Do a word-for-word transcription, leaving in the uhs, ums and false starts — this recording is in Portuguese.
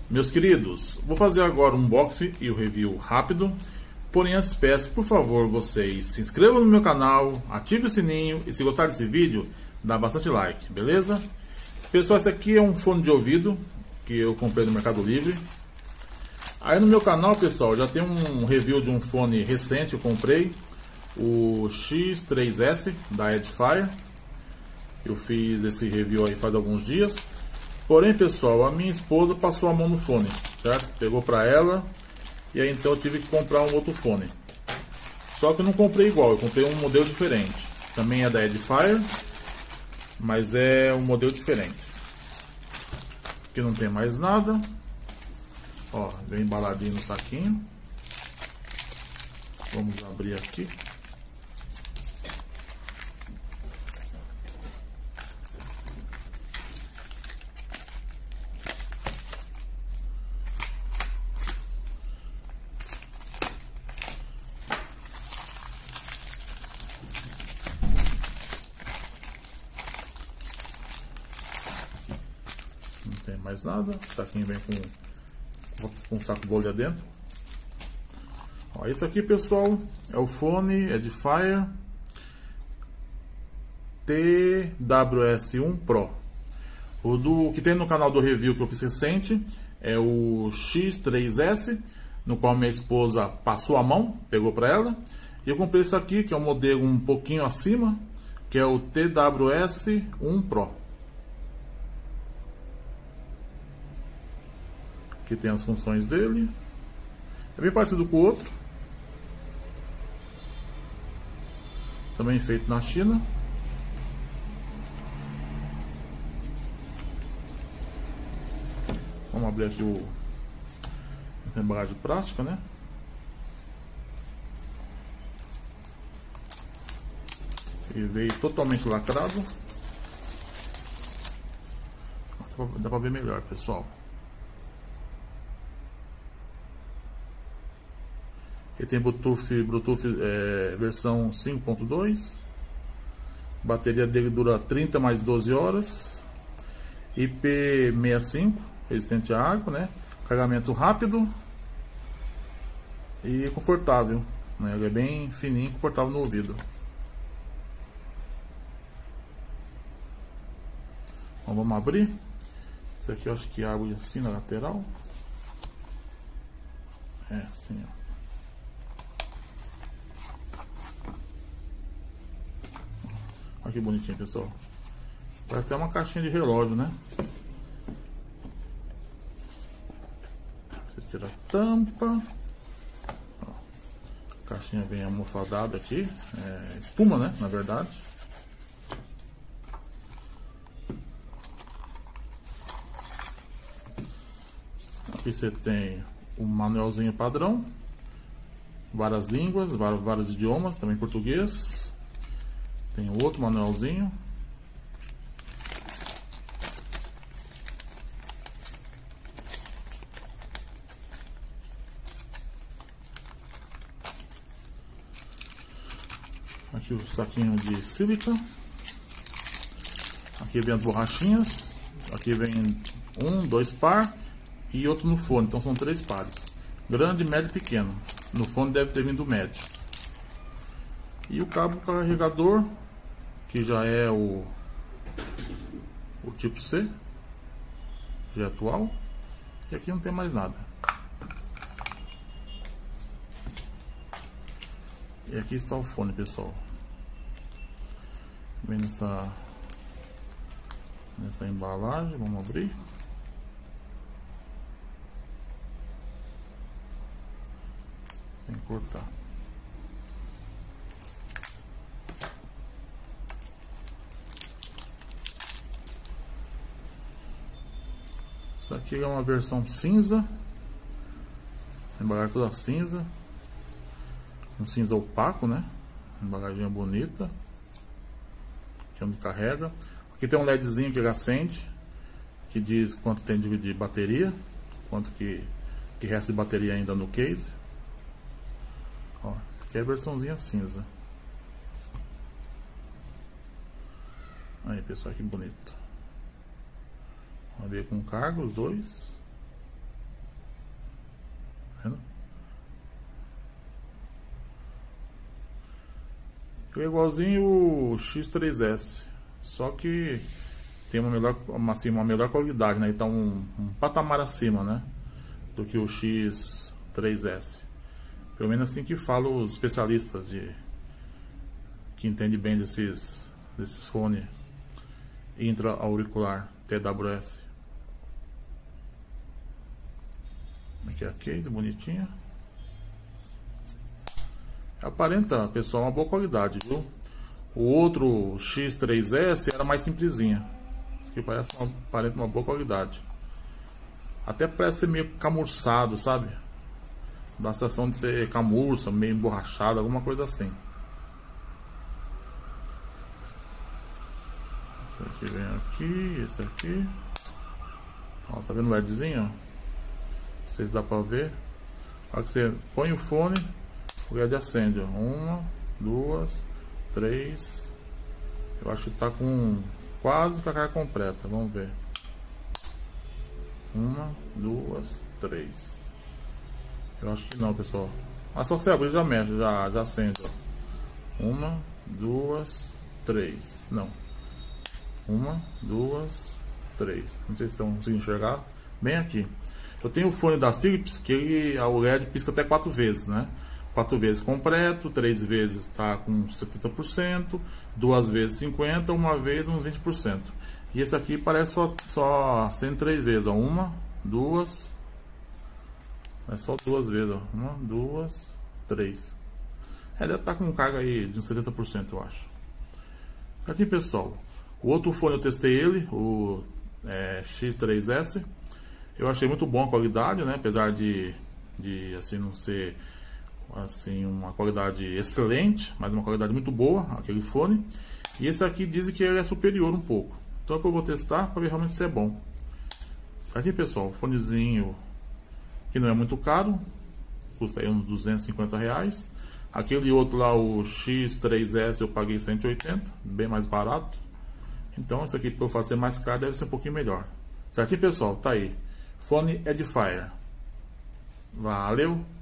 Meus queridos, vou fazer agora um unboxing e o review rápido. Porém, antes peço, por favor, vocês se inscrevam no meu canal, ative o sininho e se gostar desse vídeo, dá bastante like, beleza? Pessoal, esse aqui é um fone de ouvido que eu comprei no Mercado Livre. Aí no meu canal, pessoal, já tem um review de um fone recente que eu comprei, o X três S da Edifier. Eu fiz esse review aí faz alguns dias. Porém, pessoal, a minha esposa passou a mão no fone, certo? Pegou pra ela e aí então eu tive que comprar um outro fone. Só que eu não comprei igual, eu comprei um modelo diferente. Também é da Edifier, mas é um modelo diferente. Aqui não tem mais nada. Ó, vem embaladinho no saquinho. Vamos abrir aqui. Não tem mais nada. O saquinho vem com com um saco bolha dentro. Ó, esse aqui, pessoal, é o fone Edifier T W S um Pro. O do que tem no canal do review que eu fiz recente é o X três S, no qual minha esposa passou a mão, pegou para ela. E eu comprei esse aqui, que é um modelo um pouquinho acima, que é o T W S um Pro. Aqui tem as funções dele. É bem parecido com o outro. Também feito na China. Vamos abrir aqui o a embalagem plástica, né? Ele veio totalmente lacrado. Dá pra ver melhor, pessoal. Ele tem Bluetooth, Bluetooth é, versão cinco ponto dois. A bateria dele dura trinta mais doze horas. I P sessenta e cinco, resistente à água, né? Carregamento rápido e confortável, né? Ele é bem fininho e confortável no ouvido. Então, vamos abrir. Esse aqui eu acho que abre assim na lateral. É assim, ó. Olha que bonitinho, pessoal. Vai até uma caixinha de relógio, né? Você tira a tampa. Ó, a caixinha vem almofadada aqui. É espuma, né? Na verdade. Aqui você tem um manualzinho padrão. Várias línguas, vários, vários idiomas, também português. Tem outro manualzinho. Aqui o saquinho de sílica. Aqui vem as borrachinhas. Aqui vem um, dois par e outro no fone. Então são três pares. Grande, médio e pequeno. No fone deve ter vindo médio. E o cabo carregador, que já é o, o tipo C, já é atual. E aqui não tem mais nada. E aqui está o fone, pessoal. Vem nessa, nessa embalagem, vamos abrir. Tem que cortar. Isso aqui é uma versão cinza. A embalagem toda cinza. Um cinza opaco, né? Embalagem bonita. Aqui onde carrega. Aqui tem um LEDzinho que ele acende, que diz quanto tem de bateria, quanto que, que resta de bateria ainda no case. Ó, essa aqui é a versãozinha cinza. Aí, pessoal, que bonito. Vamos ver com carga os dois. É igualzinho o X três S, só que tem uma melhor, uma, assim, uma melhor qualidade, né? Então um, um patamar acima, né, do que o X três S. Pelo menos assim que falam os especialistas de que entendem bem desses desses fones intra-auricular T W S. Aqui é a case bonitinha. Aparenta, pessoal, uma boa qualidade, viu? O outro X três S era mais simplesinha. Isso aqui parece uma, aparenta uma boa qualidade. Até parece ser meio camurçado, sabe? Dá a sensação de ser camurça, meio emborrachado, alguma coisa assim. Esse aqui vem aqui, esse aqui. Ó, tá vendo o LEDzinho? Não sei se dá pra ver. Na hora que você põe o fone, o L E D acende. Ó. Uma, duas, três. Eu acho que tá com quase com a carga completa. Vamos ver. Uma, duas, três. Eu acho que não, pessoal. Mas só você abrir já mexe, já, já acende. Ó. Uma, duas, três. Não. Uma, duas, três. Não sei se estão conseguindo enxergar. Bem aqui. Eu tenho o fone da Philips que ele, o L E D pisca até quatro vezes, né? Quatro vezes completo, três vezes está com setenta por cento, duas vezes cinquenta por cento, uma vez uns vinte por cento. E esse aqui parece só, só acende três vezes, ó. Uma, duas, é só duas vezes, ó. Uma, duas, três. É, deve estar com carga aí de uns setenta por cento, eu acho. Isso aqui, pessoal. O outro fone eu testei ele, o é, X três S. Eu achei muito bom a qualidade, né? Apesar de, de assim não ser assim uma qualidade excelente, mas uma qualidade muito boa, aquele fone. E esse aqui dizem que ele é superior um pouco. Então eu vou testar para ver realmente se é bom. Isso aqui, pessoal, fonezinho que não é muito caro, custa aí uns duzentos e cinquenta reais. Aquele outro lá, o X três S, eu paguei cento e oitenta, bem mais barato. Então esse aqui, para eu fazer mais caro, deve ser um pouquinho melhor. Certinho, pessoal? Tá aí. Fone Edifier. Valeu!